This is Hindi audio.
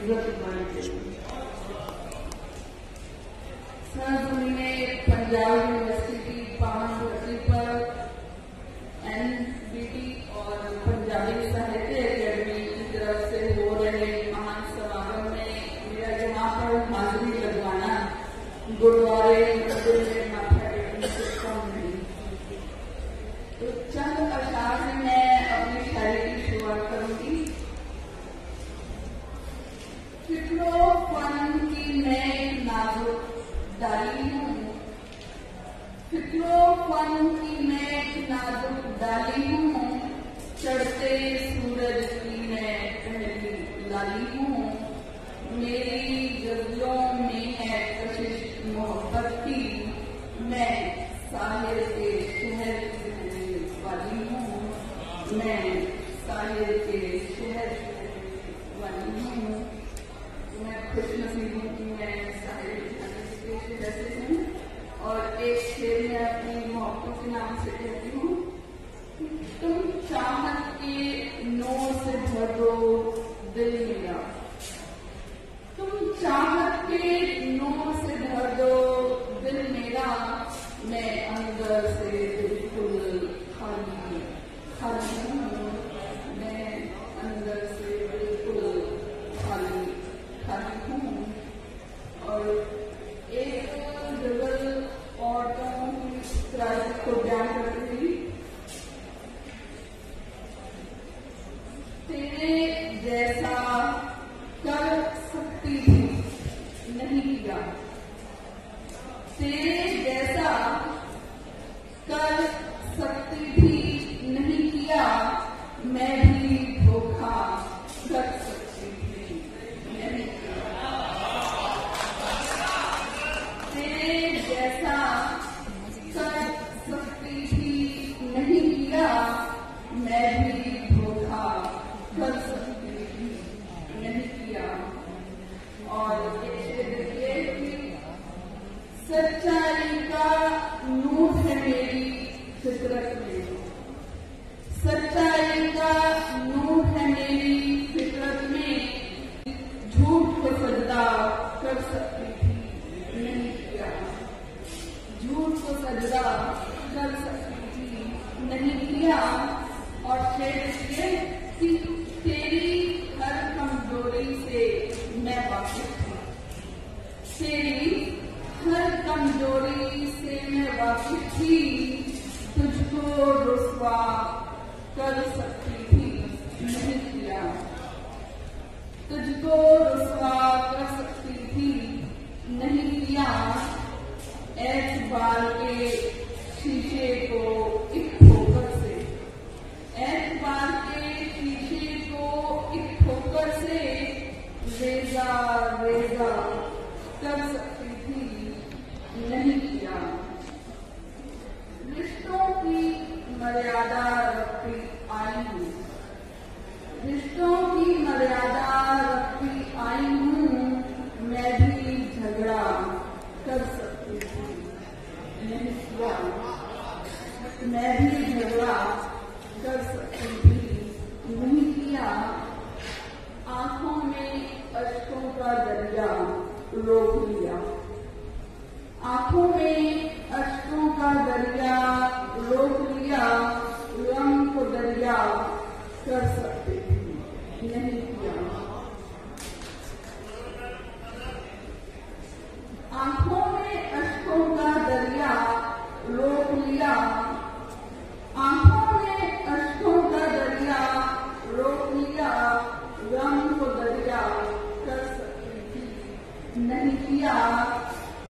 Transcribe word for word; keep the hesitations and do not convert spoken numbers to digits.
इज्जत बन गई। सर ने पंजाब यूनिवर्सिटी की पावन धरती पर एनबीटी और पंजाबी साहित्य अकेडमी की तरफ से हो रहे महान समारोह में मेरा यहाँ पर हाजिरी लगवाना गुरुद्वारे मंदिर में माथा टेकने से कम नहीं। तो चंद अशार में मैं अपनी शायरी की शुरुआत करूंगी। फिक्रो फन की मैं एक नाजुक डाली हूँ, फिक्रो फन की मैं एक नाजुक डाली हूँ, चढ़ते सूरज की मैं पहली लाली हूँ। मेरी गजलों में है कशिश मोहब्बत की, मैं साहिर के शहर से रहने वाली हूँ, मैं साहिर के शहर से रहने वाली हूँ। मैं खुशनसीब हूँ कि मैं साहिर के शहर से हूँ। और एक शेर मैं अपनी मोहब्बतों के नाम से कहती हूँ, तुम चाहत के नूर से भर दो दिल मेरा, तुम चाहत के नूर से भर दो दिल मेरा, मैं अंदर से बिल्कुल खाली खाली हूँ, मैं अंदर से बिल्कुल खाली खाली हूँ। और एक गजल औरतों की त्रासदी को बयान करती हुई, तेरे जैसा कर सकती थी नहीं किया, तेरे जैसा कर सकती थी नहीं किया, मैं भी धोखा कर सकती थी नहीं किया, तेरे जैसा कर सकती थी नहीं किया, मैं भी धोखा कर सकती थी नहीं किया। और ये देखिए कि सच्चाई का नूर है मेरी फितरत में, सच्चाई का नूर है मेरी फितरत में, झूठ को सजदा कर सकती थी नहीं किया, झूठ को सजदा कर सकती थी नहीं किया। और शेर इसलिए कि तेरी हर कमजोरी से मैं वाकिफ थी, तेरी हर कमजोरी से मैं वाकिफ थी, तुझको रुस्वा कर सकती थी नहीं किया, तुझको रुस्वा कर सकती थी नहीं किया। एतबार के शीशे को एक ठोकर से, एतबार के शीशे को एक ठोकर से, रेजा रेजा कर सकती थी नहीं किया। रिश्तों की मर्यादा रखती आई हूँ, रिश्तों की मर्यादा रखती आई हूँ, मैं भी झगड़ा कर सकती थी नहीं किया, मैं भी झगड़ा कर सकती थी नहीं किया। आंखों में अश्कों का दरिया रोक लिया, आंखों में अश्कों का दरिया रोक लिया, रंग को दरिया कर सकती थी नहीं किया। आंखों में अश्कों का दरिया रोक लिया, आंखों में अश्कों का दरिया रोक लिया, रंग को दरिया कर सकती थी नहीं किया।